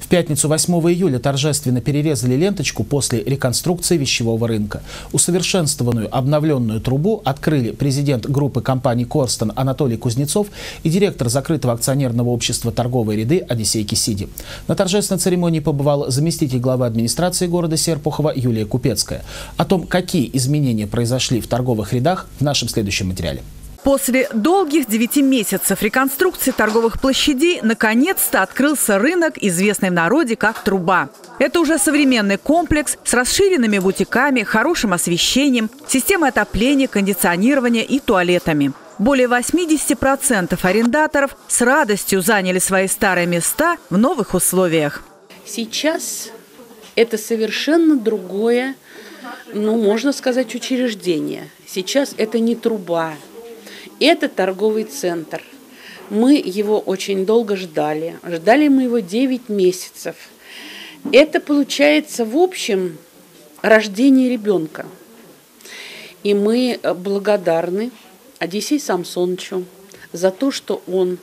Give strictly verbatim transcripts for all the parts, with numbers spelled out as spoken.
В пятницу восьмого июля торжественно перерезали ленточку после реконструкции вещевого рынка. Усовершенствованную обновленную трубу открыли президент группы компаний «Корстон» Анатолий Кузнецов и директор закрытого акционерного общества «Торговые ряды» Одиссей Кисиди. На торжественной церемонии побывал заместитель главы администрации города Серпухова Юлия Купецкая. О том, какие изменения произошли в торговых рядах, в нашем следующем материале. После долгих девяти месяцев реконструкции торговых площадей наконец-то открылся рынок, известный в народе как «Труба». Это уже современный комплекс с расширенными бутиками, хорошим освещением, системой отопления, кондиционирования и туалетами. Более восьмидесяти процентов арендаторов с радостью заняли свои старые места в новых условиях. Сейчас это совершенно другое, ну, можно сказать, учреждение. Сейчас это не труба. Это торговый центр. Мы его очень долго ждали. Ждали мы его девять месяцев. Это получается, в общем, рождение ребенка. И мы благодарны Одиссею Самсоновичу за то, что он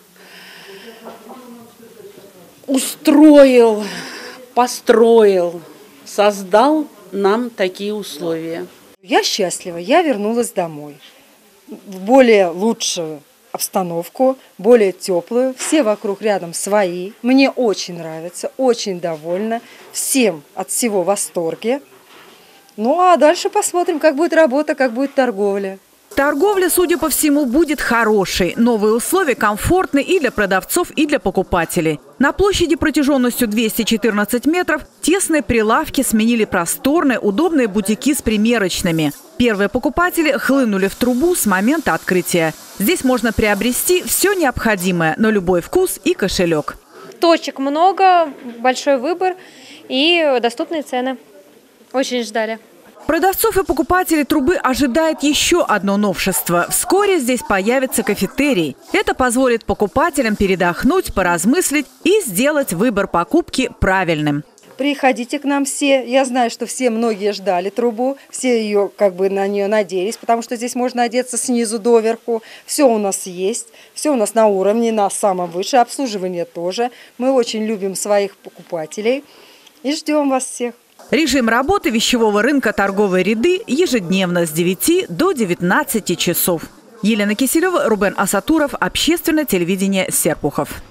устроил, построил, создал нам такие условия. Я счастлива, я вернулась домой. В более лучшую обстановку, более теплую. Все вокруг рядом свои. Мне очень нравится, очень довольна. Всем от всего в восторге. Ну а дальше посмотрим, как будет работа, как будет торговля. Торговля, судя по всему, будет хорошей. Новые условия комфортны и для продавцов, и для покупателей. На площади протяженностью двести четырнадцать метров тесные прилавки сменили просторные, удобные бутики с примерочными. Первые покупатели хлынули в Трубу с момента открытия. Здесь можно приобрести все необходимое на любой вкус и кошелек. Точек много, большой выбор и доступные цены. Очень ждали. Продавцов и покупателей Трубы ожидает еще одно новшество. Вскоре здесь появится кафетерий. Это позволит покупателям передохнуть, поразмыслить и сделать выбор покупки правильным. Приходите к нам все. Я знаю, что все многие ждали Трубу, все ее как бы на нее надеялись, потому что здесь можно одеться снизу доверху. Все у нас есть, все у нас на уровне, на самом высшем, обслуживание тоже. Мы очень любим своих покупателей и ждем вас всех. Режим работы вещевого рынка «Торговые ряды» ежедневно с девяти до девятнадцати часов. Елена Киселева, Рубен Асатуров, Общественное телевидение Серпухов.